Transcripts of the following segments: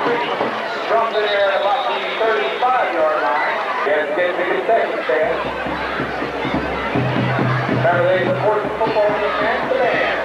Drums in there at about the 35-yard line. Yes, get to the concession stand. Saturday support the football team and the band.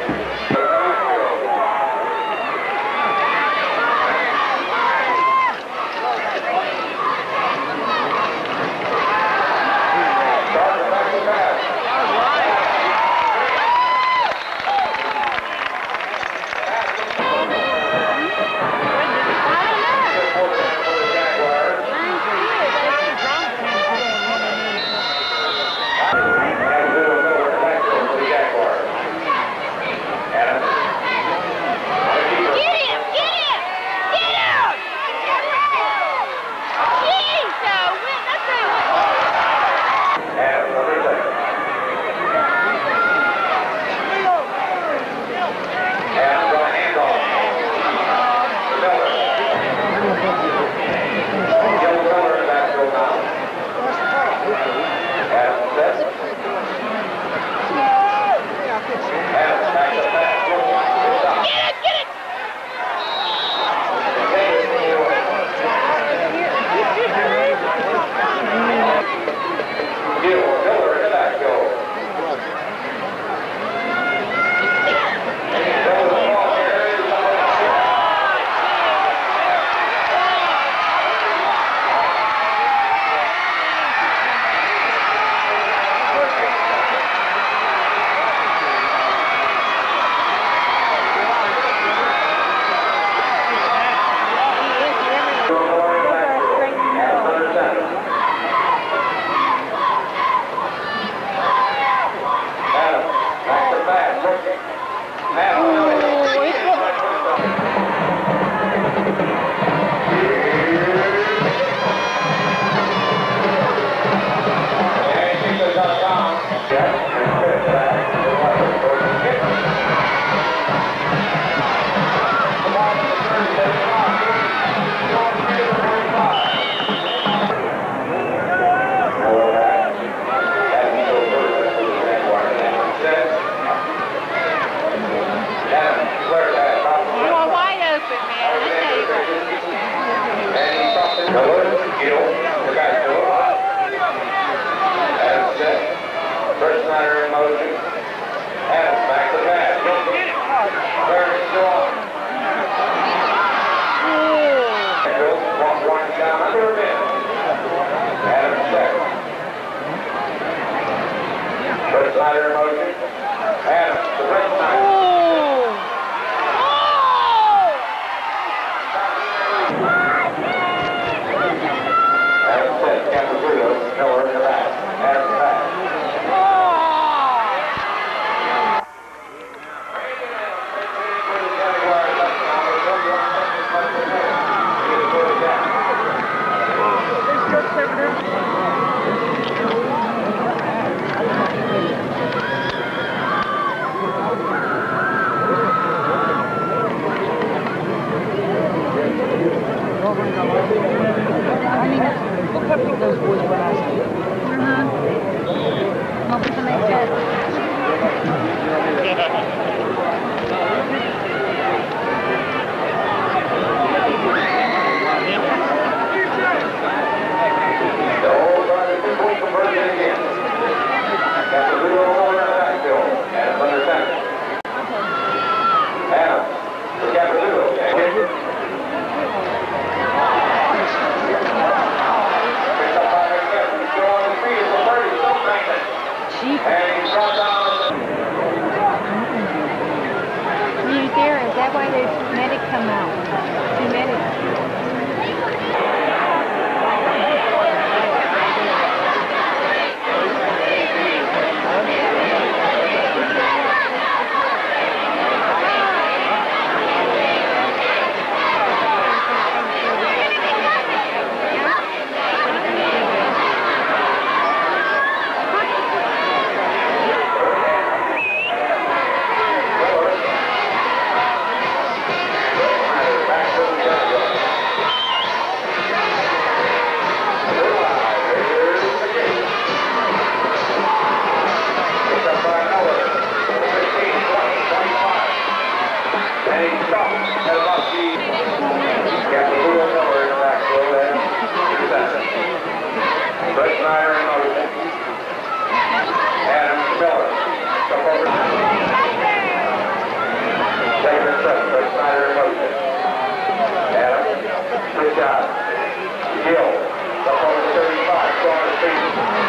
shot. Gill, up on the 35, strong to feet.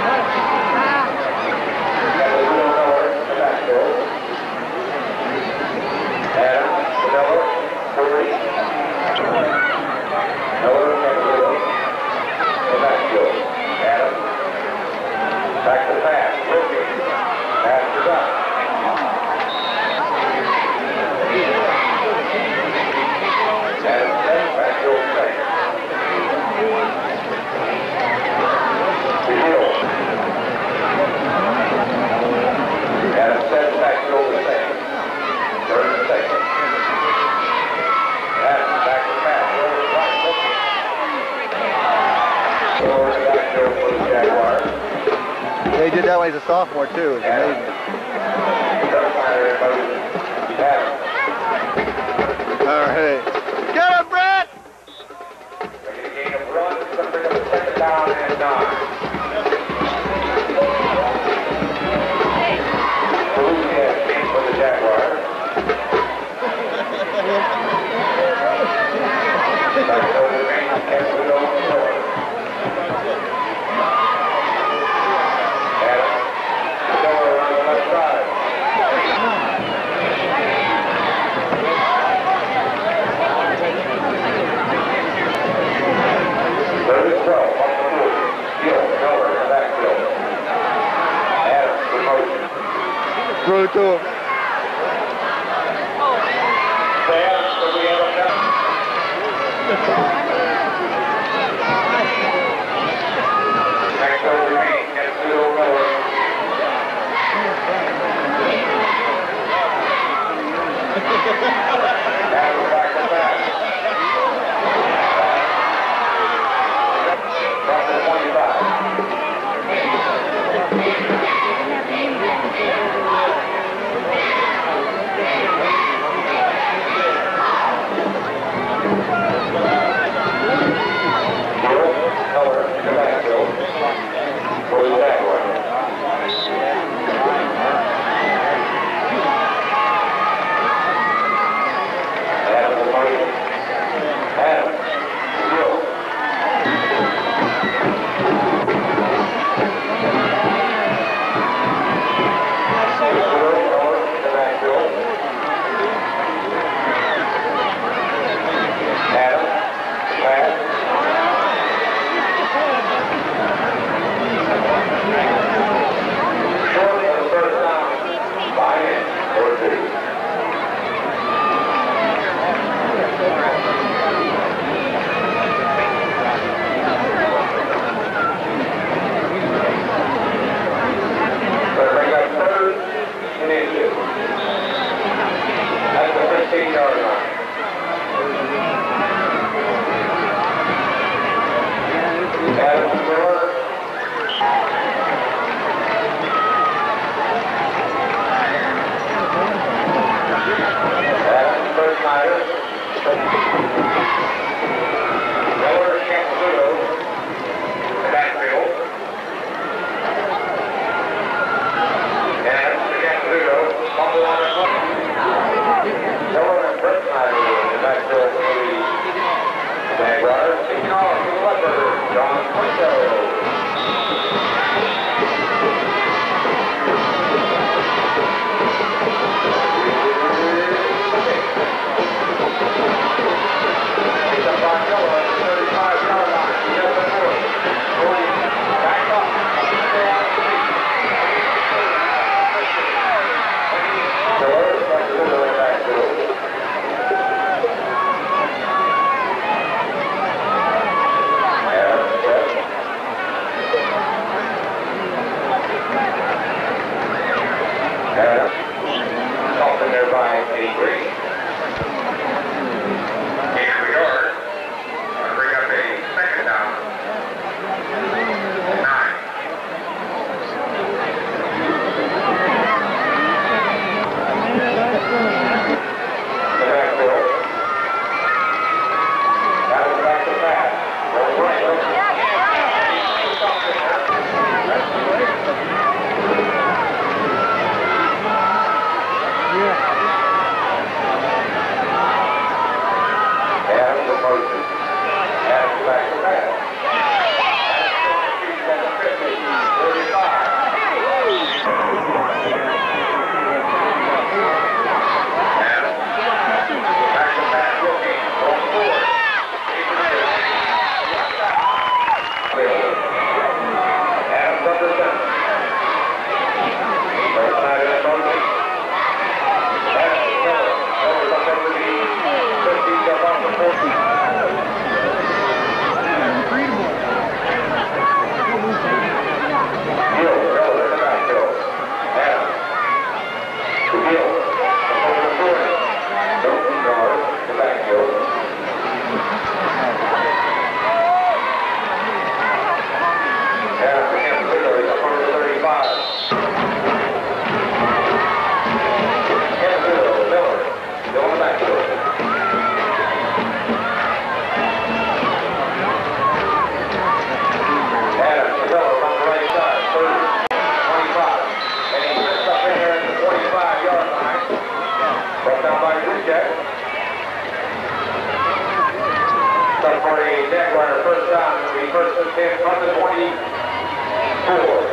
And the little Miller in the backfield. Adams, Miller, 40. Miller, Caputo, in the backfield. Adams, back to the pass, Wilkie, pass is up. Adams, backfield second. Adams sets back to over second. Third and second. Adams back to pass. Over right. Over the backfield for the Jaguars. They did that when he's a sophomore too. It's amazing. All right. Get him, Brett! Making a gain of run. Something of the second down and 9. For the Jaguars. Back over the range, Caputo on the floor. Adams, Miller on the left side. Third and 12, off the move. Gill, Miller in the backfield. Adams, good motion. Throw it to him. Next over the main, Caputo Miller. Adams back to back. From the 25. Miller in the backfield for the Jaguars. Adams, Adams, Gill. Miller in the backfield. Adams, pass. Short of the first down, by in, or 2. So bring up third and inches. That's the 15-yard line. Adams, Miller. Adams, first Snyder. Miller, Caputo, backfield. Adams to Caputo, fumble on the foot. Miller and Brett Snyder in the backfield for the Jaguars. Taking off to the leopard, John Quinto. He's up on Miller at the 35-yard line. He has the north. 40. Back up. Miller, back to the backfield. Adams, set. for a Jaguar first down. It'll be first and 10 from the 24.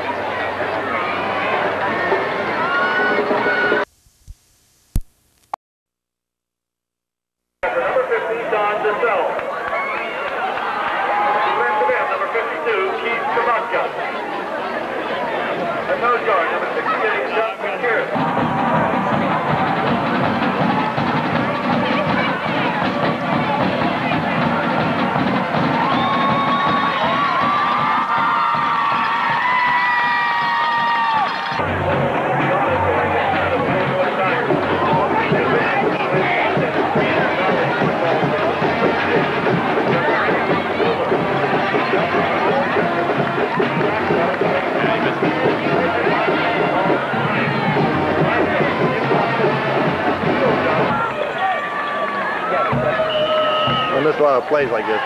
Number 15, Don DeSello. Defensive end, number 52, Keith Kamutka. The nose guard, number 60, getting shot from Kearse. I missed a lot of plays like this.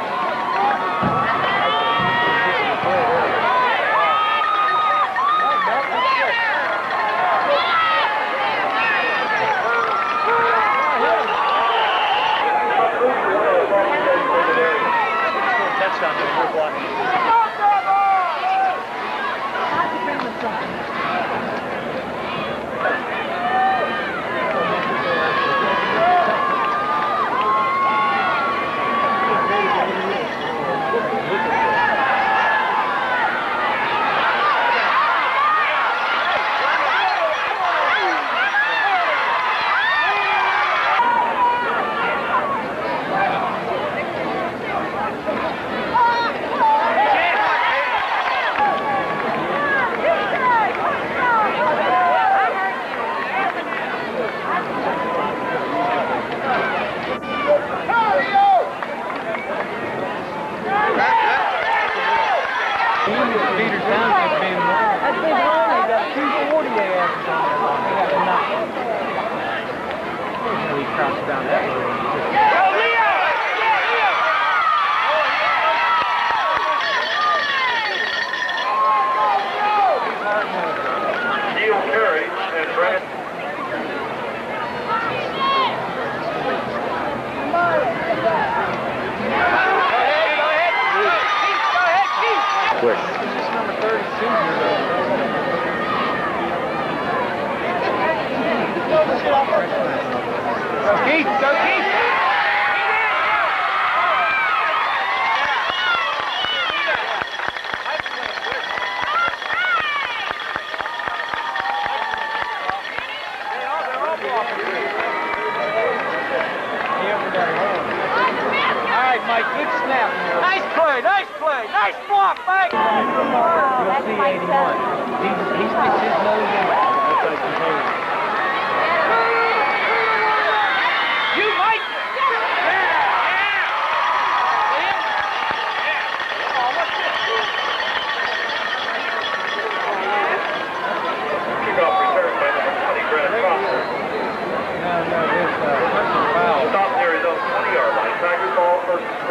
Quick. Keith, go Keith! Mike, good snap. Nice play, nice play, nice block, Mike. That's Mike 81. He sticks his nose in. You, Mike. Kickoff return by number 20, Brad Foster. Stop near his own 20-yard line. Tigers ball, first and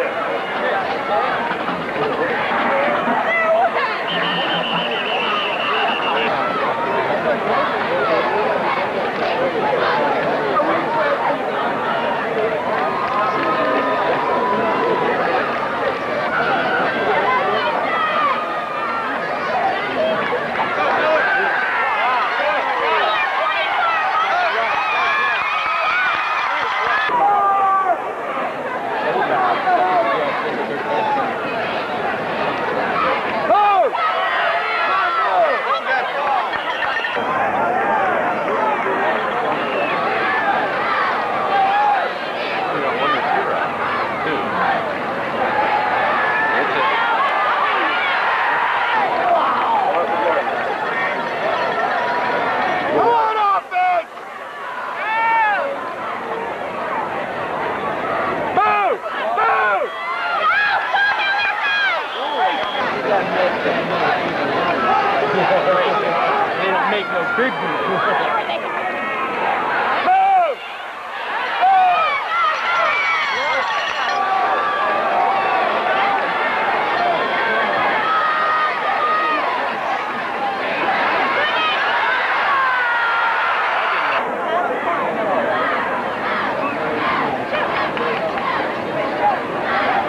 10.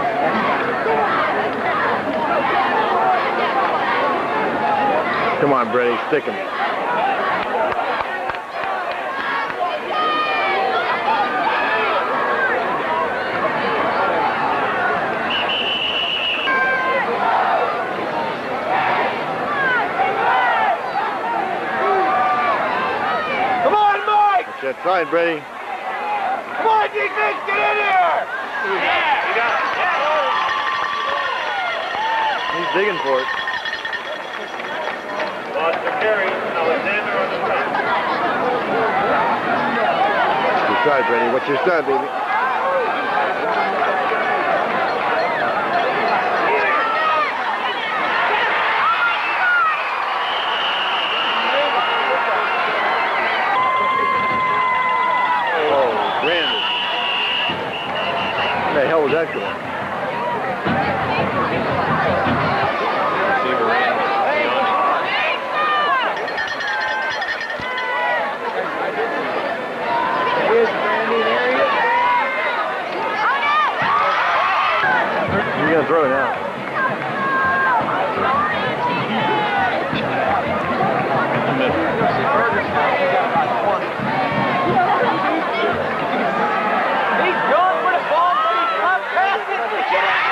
Come on, Brady, stick him. Come on, Mike! That's fine, Brady. Come on, defense, get in here! Yeah, you got it. He's digging for it. Lost the carry. Alexander on the front. Good try, Brady. What's your side, baby? Oh, Randy. Where the hell was that going? You're gonna throw it now. He's going for the ball, but he's not passing it. Get out!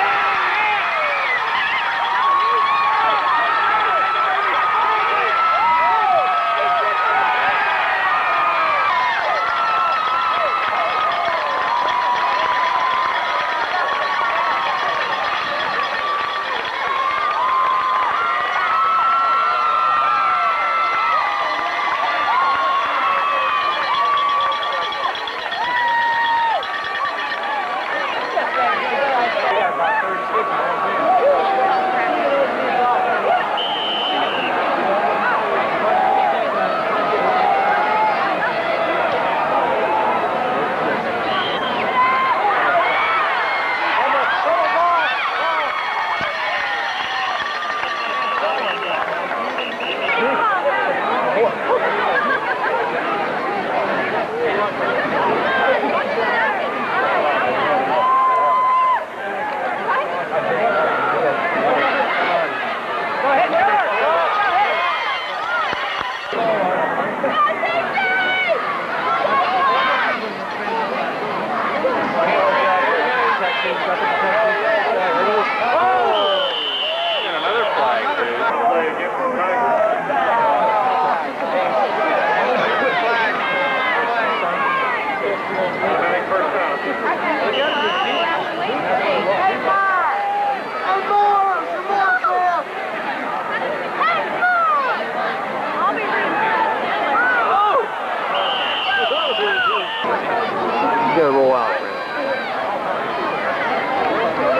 You gotta roll out, man.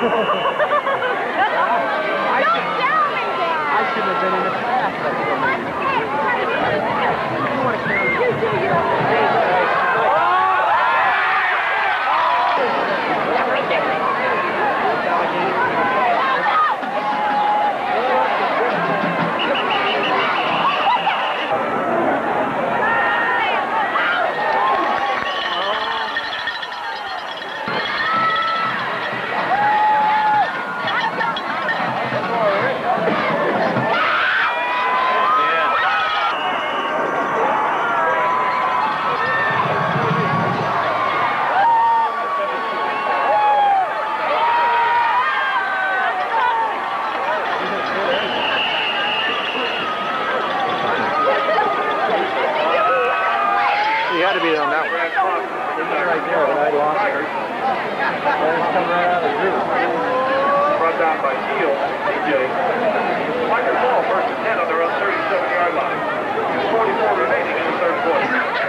I shouldn't have been in the past. You want to Had to be on that one. Right there, but I lost her. Let's come right out of the group. Brought down by Keel, DJ. Michael Ball, first and 10 on their own 37-yard line. 2:44 remaining in the third quarter.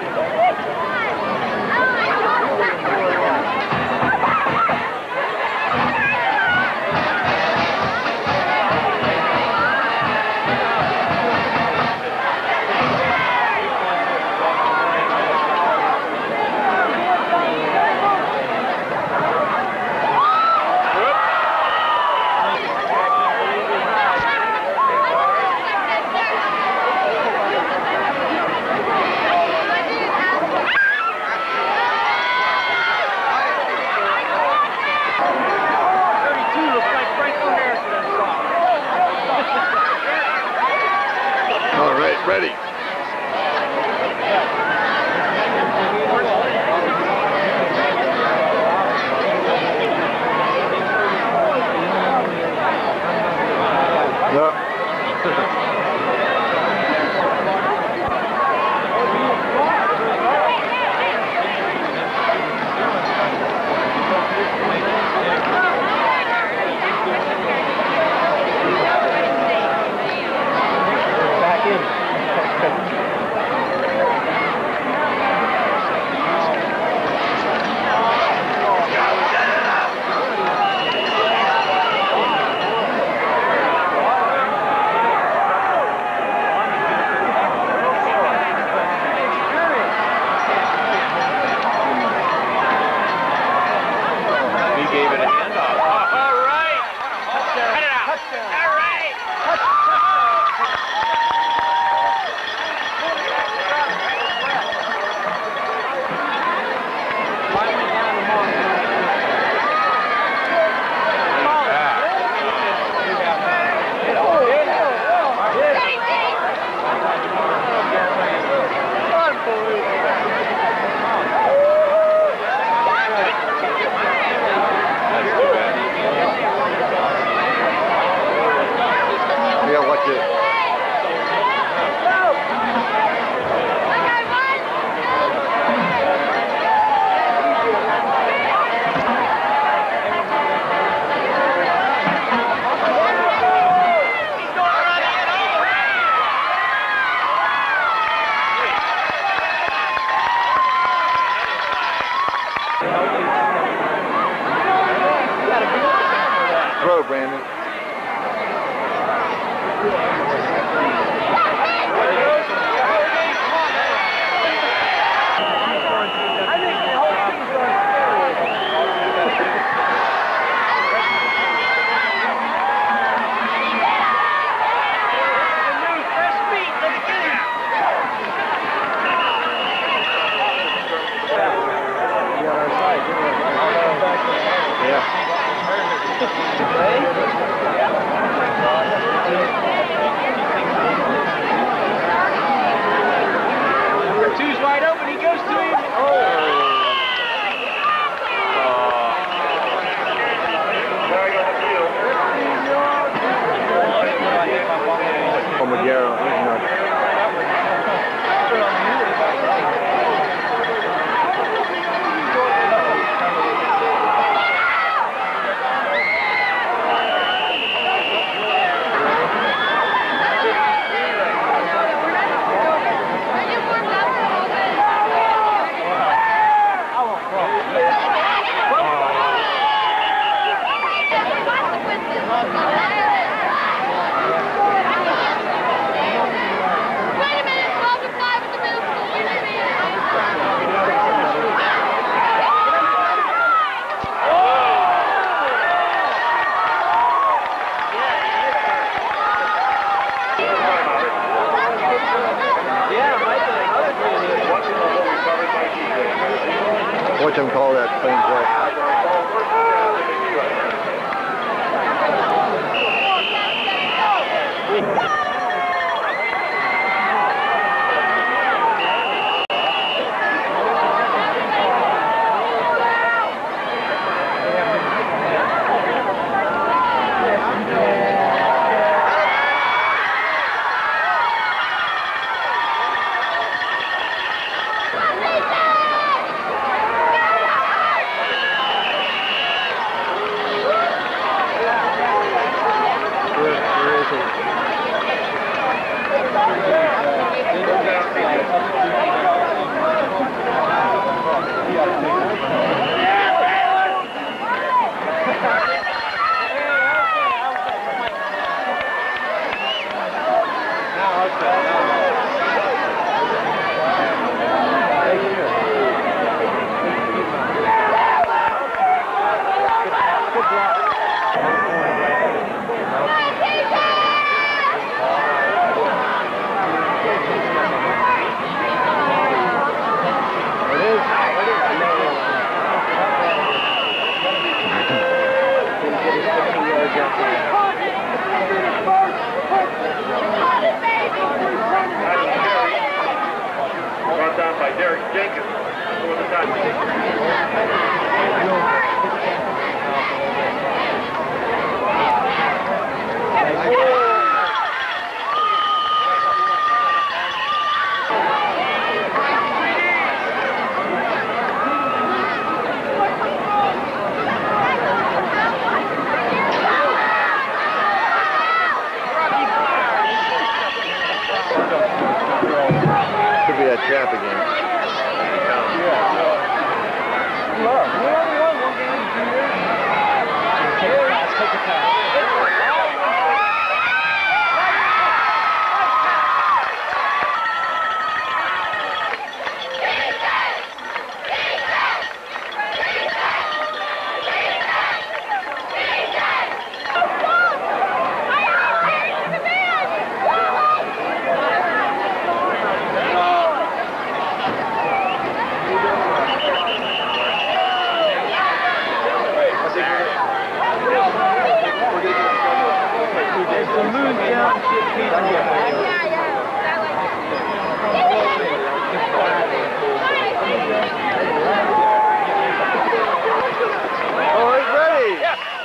Ready. No. back in. Throw, Brandon. Number two's wide open. He goes to him. Oh, Magaro, he's nuts. Oh, he's ready.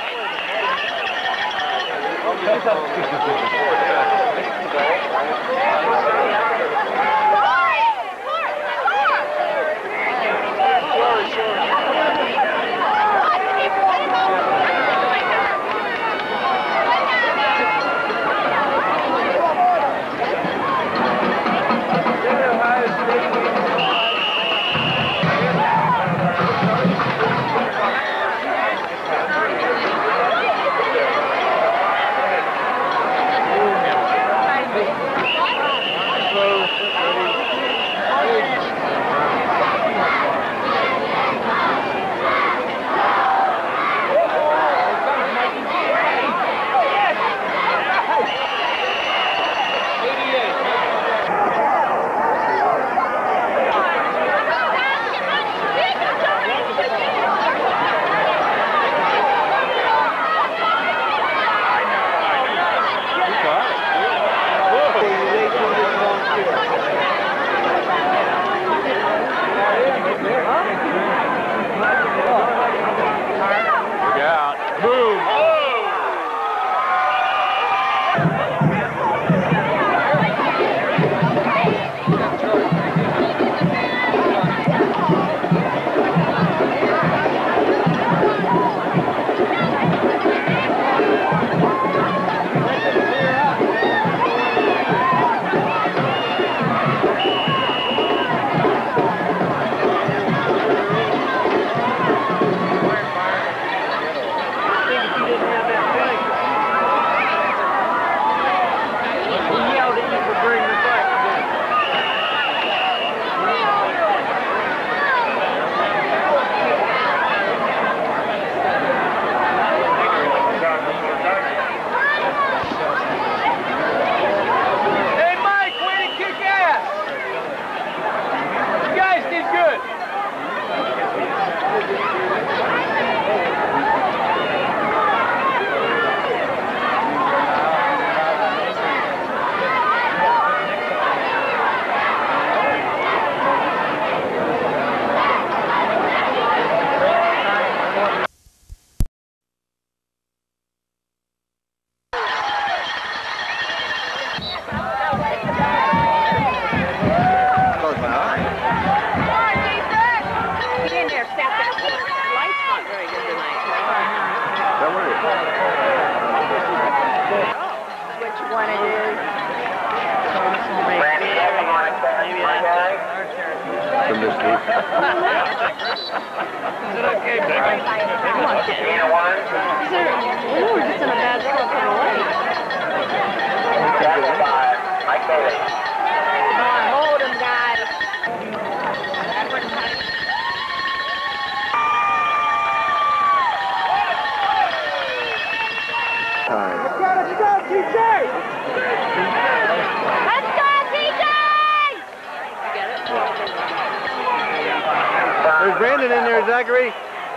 There's Brandon in there, Zachary.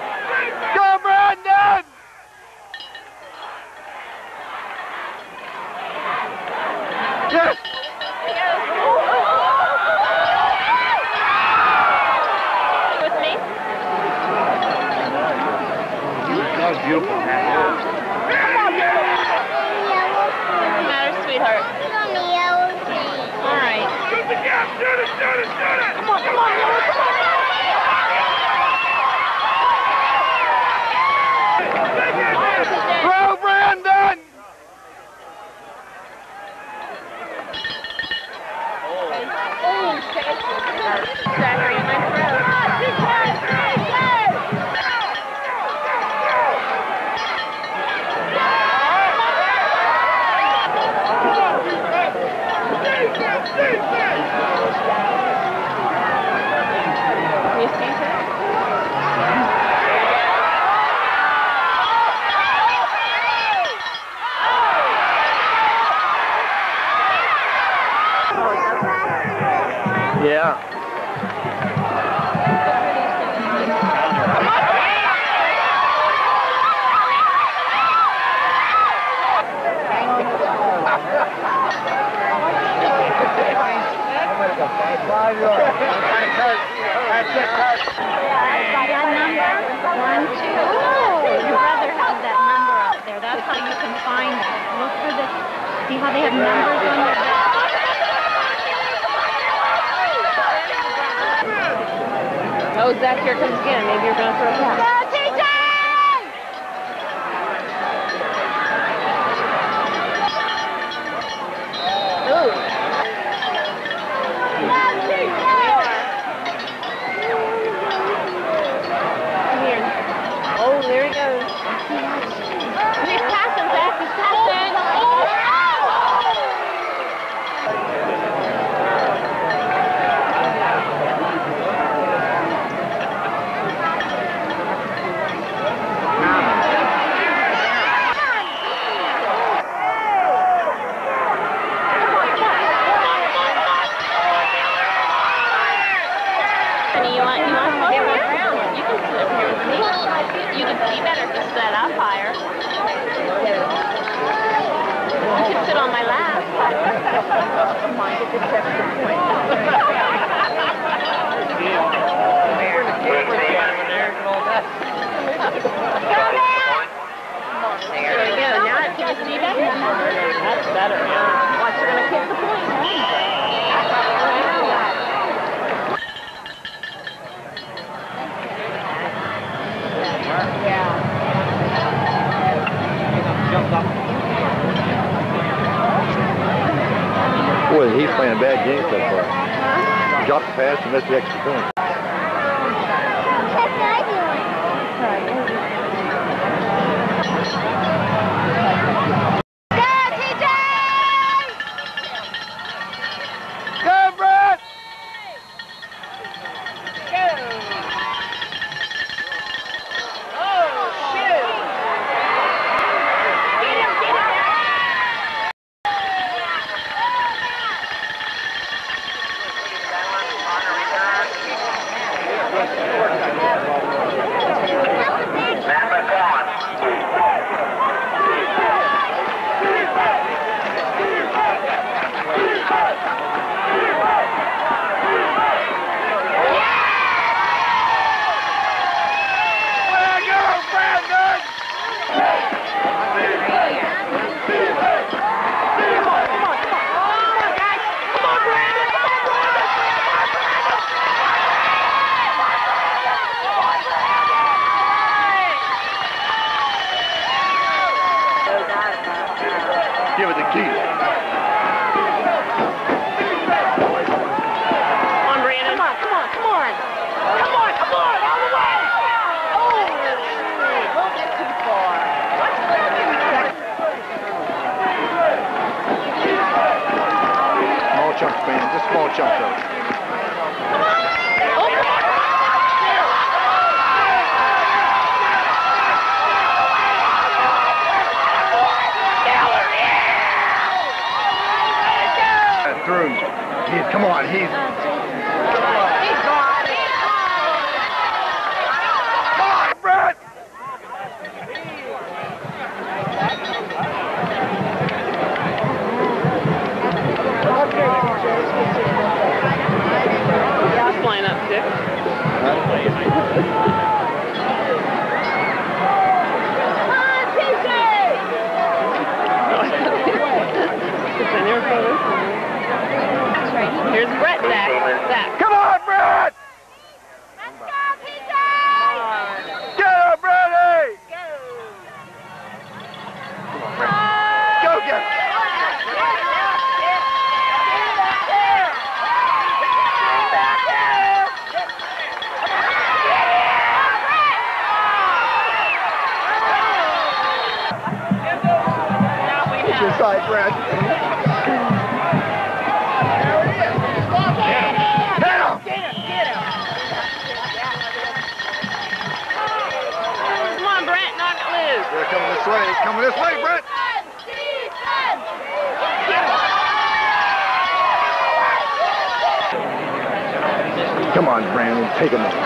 Go, Brandon! Yes! With me? That was beautiful. What's the matter, sweetheart? All right. Shoot the gap! Shoot it! Shoot it! Shoot it! Come on, come on, Yellow, come on! Throw, Brandon! Zachary, in my throat. find them. Look for the, see how they have numbers on their back? Oh, Zach, here comes again. Maybe you're going to throw a pass. Go, TJ! Ooh. Come here. Oh, there he goes. He's passing, Zach. He's passing. You can see better if you set up higher. You can sit on my lap. Mind if it sets the point. There we go. Now can you see better? That's better. Watch, you're going to kick the point. Boy, he's playing a bad game so far. He dropped the pass and missed the extra point. Give it to Keith. Come on, Brandon. Come on. All the way. Oh, a little bit too far. Small chunk, man. Just small chunk, though. Come on. Through. Come on, he's... Come on, Brett! Yeah, I'm flying up, too. Here's Brett, Zach. Come on, Brett! Let's go, TJ! Get him, Brady! Go get him! Get your side, Brett. Coming this way, Brett! Come on, Brandon, take him up.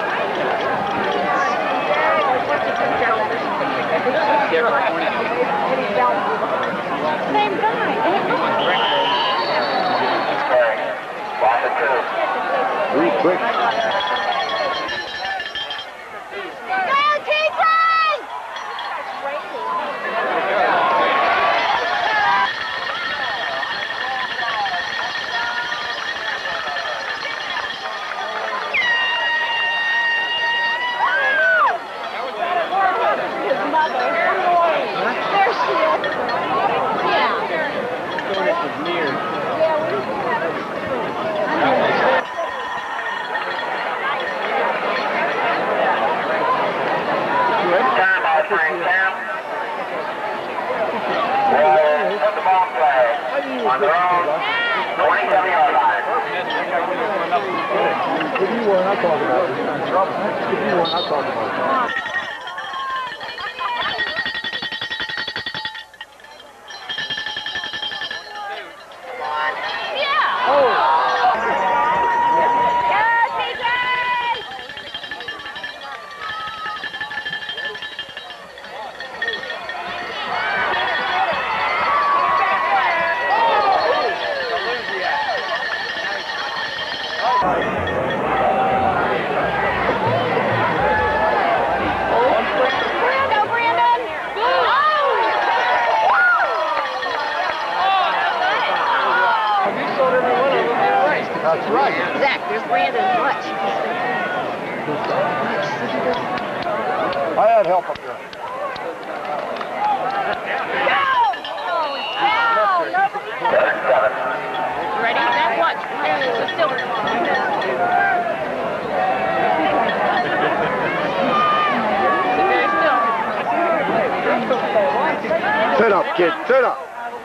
Same guy. Real quick. Go, TJ! offering Sam will put the ball flag on their own 27-yard line. If you were not talking about it, you're in trouble. If you were not talking about it. That's right. Zach, there's Brandon's lunch. I had help up there. Ready? Zach, watch. So still. Sit very still. Sit up, kid. Sit up.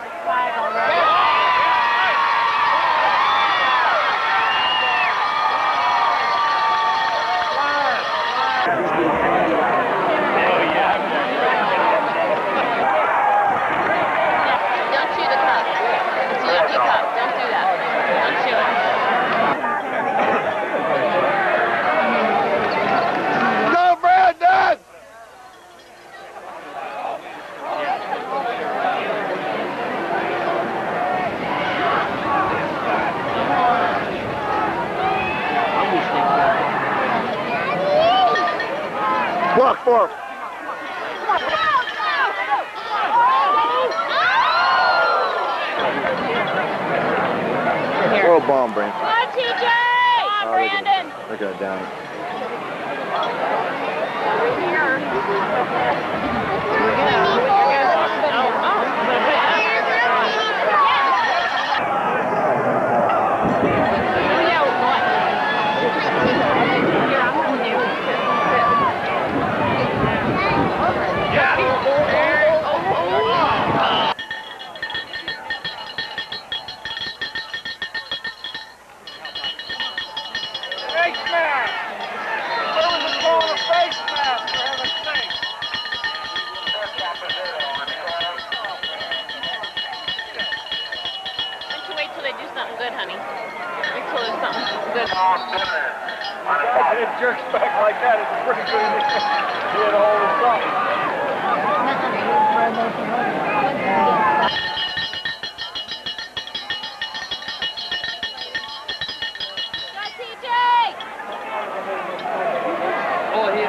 Block for him. Throw a bomb, Brandon. Come on, TJ! Come on, Brandon! They're going down. If it jerks back like that, it's pretty good. He had a hold of something. Oh, he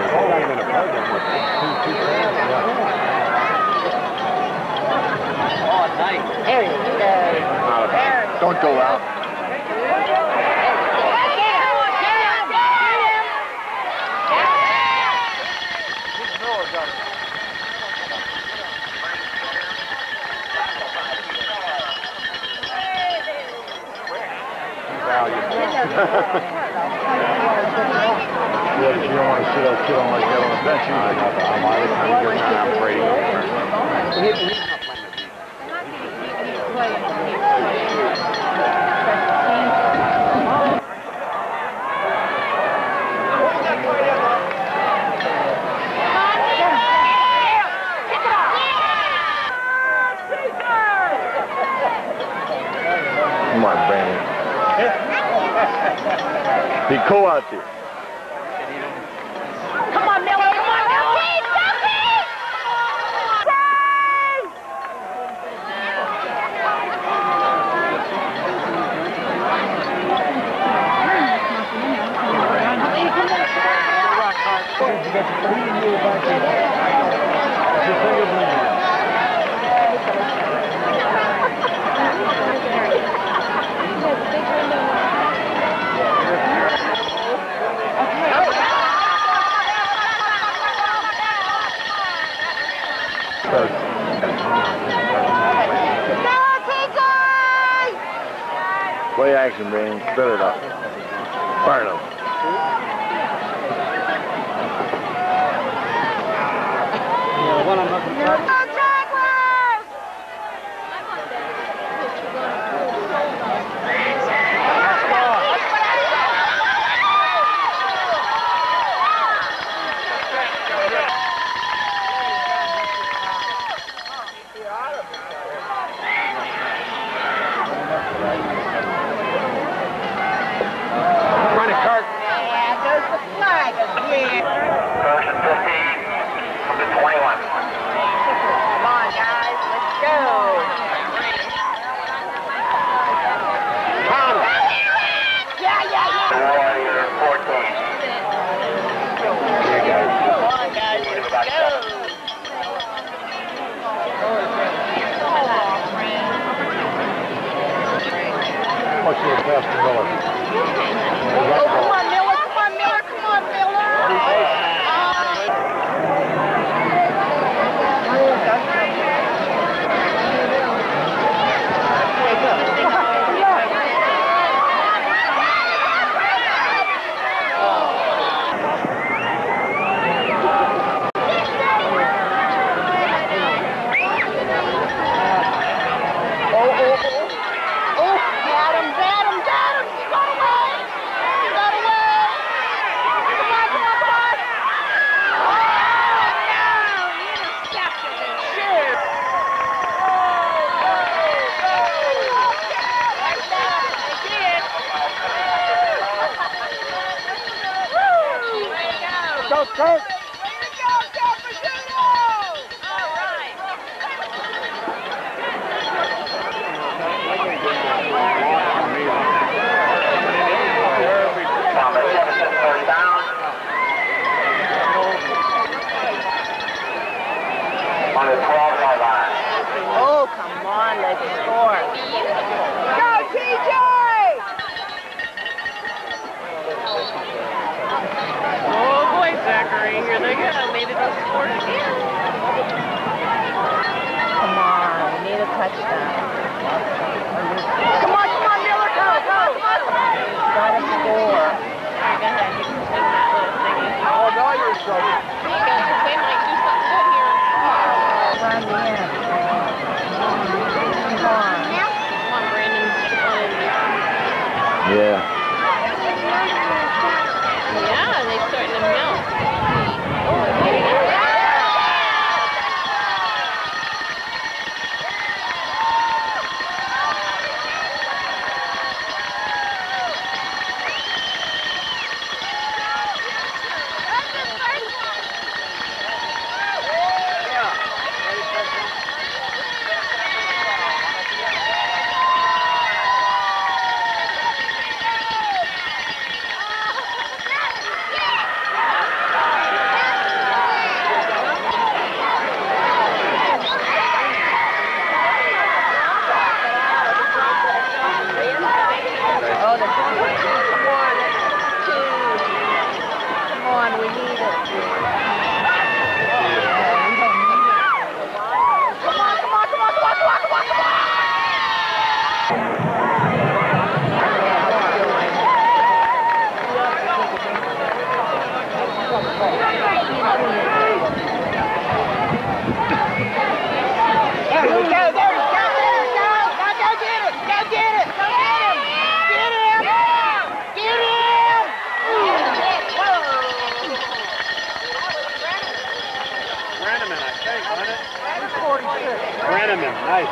There you go. Don't go out. Yeah, but you don't want to sit out killing like that on the bench either. I'm afraid of him. Come on, Brandon. Be cool out there. Come on, Miller. Come on, Miller. Play action, Brandon. Spit it up. Fire it up. Pastor Miller. Oh, come on, Miller. Come on, Miller. Come on, Miller. Go, Kurt! On the 12-yard line. Oh, come on, let's score. Go, TJ! Oh, boy, Zachary, here they go. Maybe they'll score again. Come on, we need a touchdown. Come on, Miller, go, come on. Gotta score. All right, go ahead, you can swing that little thingy. Oh, now you're in trouble. There you go, they might do something good here. Run the end. Come on. Come on, Brandon. Yeah. Yeah, they're starting to melt. on, we need it. Come on, come on, come on, come on, come on, come on, come on! There we go, there we go, there we go! Now go get it! Go get it! Go get him! Get him! Get him! Brenneman, I think, wasn't it? 46. Brenneman, nice.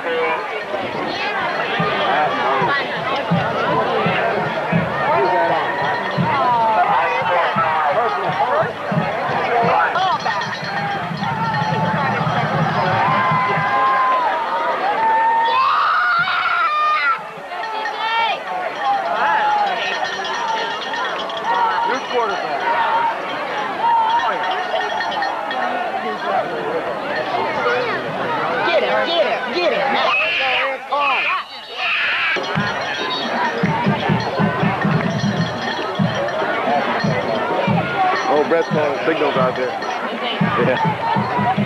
Oh, Brett's calling signals out there. Yeah.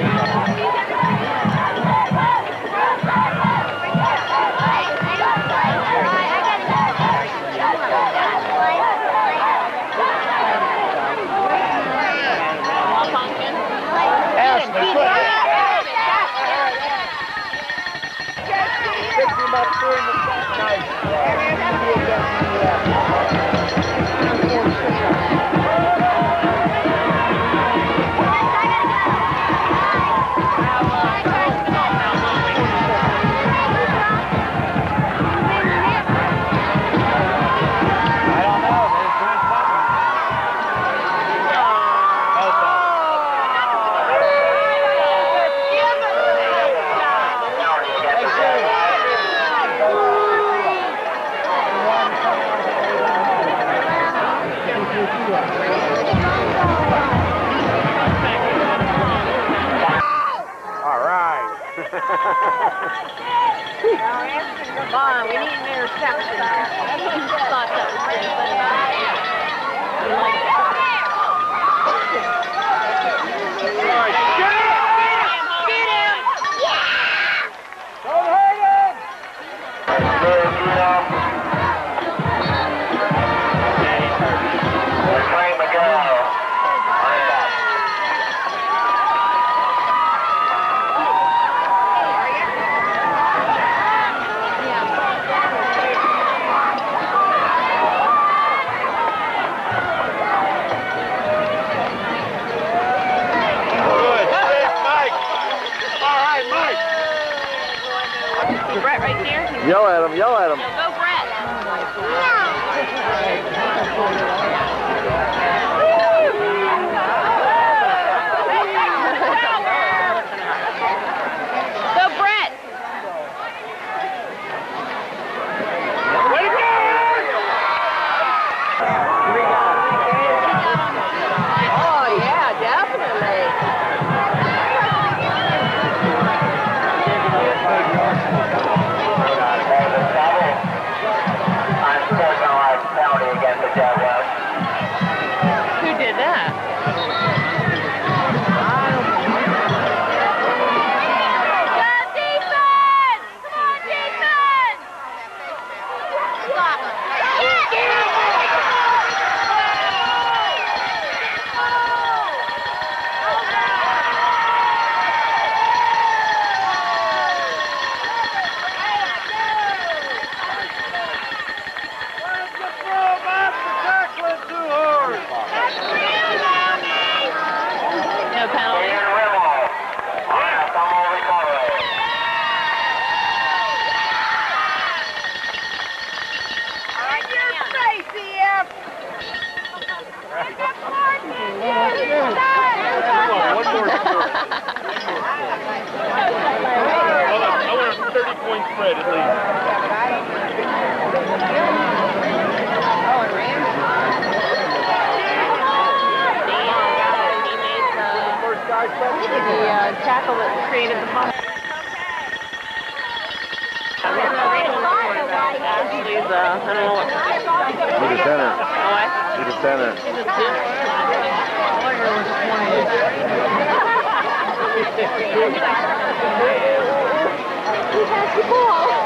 Come on, we need an interception. I thought that was good, but Get him! Yeah! Don't hurt him! We're trying to go. Brett right there. Yell at him, yell at him. No, go Brett. Go Brett. Way to go! Oh yeah, definitely. Who did that? Go defense! Come on, defense! Stop him. No penalty. I want a 30-point spread at least. The tackle that created the fumble. Ashley's, I don't know what. He's a center. Oh, I He's a center. She's a He has the ball.